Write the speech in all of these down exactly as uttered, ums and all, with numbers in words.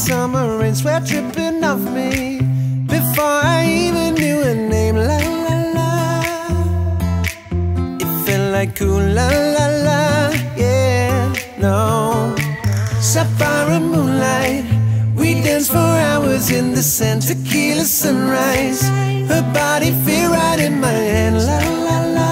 summer rain, sweat dripping off me before I even knew her name. La la la, it felt like ooh la la la, yeah, no. Sapphire moonlight, we danced for hours in the sand, tequila sunrise. Her body fit right in my hand. La la la,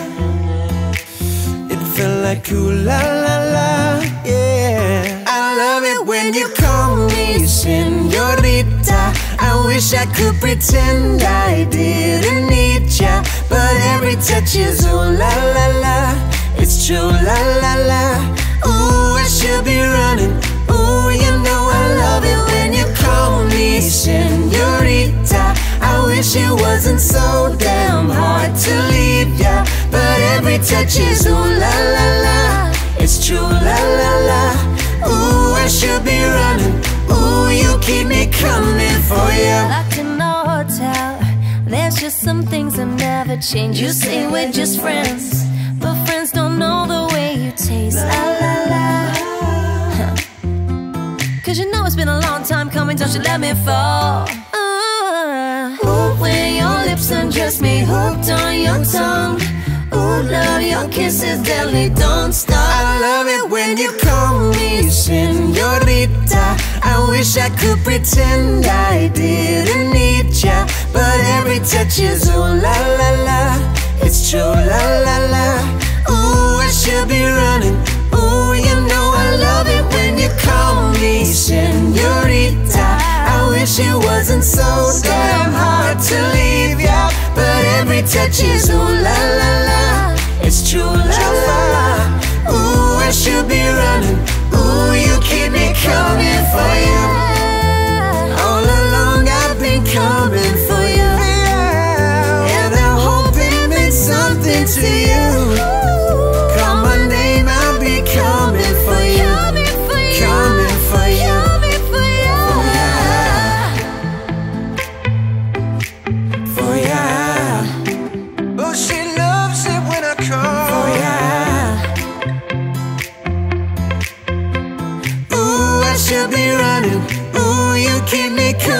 it felt like ooh la la la, yeah. I love it when you call me señorita. I wish I could pretend I didn't need ya, but every touch is ooh la la la. It's true la la la. Ooh, I should be running. Ooh, you know I love it when you call me señorita. I wish it wasn't so damn hard to leave ya, but every touch is ooh la la la. It's true la la la. Ooh, I should be running. Ooh, you keep me coming for ya. Locked in a hotel, there's just some things that never change. You say we're just friends, but friends don't know the way you taste. La la la, huh. Cause you know it's been a long time coming, don't you let me fall. uh, Ooh, when your lips undress me, hooked on your tongue. Ooh, love, your kisses deadly, don't stop. I love it when you call me señorita. I wish I could pretend I didn't need ya, but every touch is ooh la la la. It's true la la la. Ooh, I should be running. Ooh, you know I love it when you call me señorita. I wish it wasn't so damn hard to leave ya, but every touch is ooh la la la. It's true la la la. Ooh, I should be running. Ooh, you keep me coming for you. All along I've been coming for you, and I hope it meant something to you. Call my name, I'll be coming for you. Coming for you. For ya. Oh, she loves it when I call for ya. Ooh, I should be running. Ooh, you keep me coming.